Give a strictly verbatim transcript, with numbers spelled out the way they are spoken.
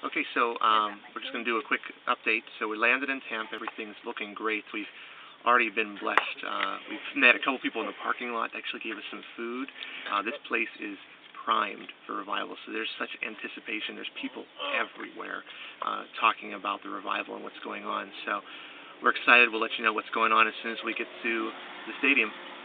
Okay, so um, we're just going to do a quick update. So we landed in Tampa. Everything's looking great. We've already been blessed. Uh, we've met a couple people in the parking lot that actually gave us some food. Uh, this place is primed for revival, so there's such anticipation. There's people everywhere uh, talking about the revival and what's going on. So we're excited. We'll let you know what's going on as soon as we get to the stadium.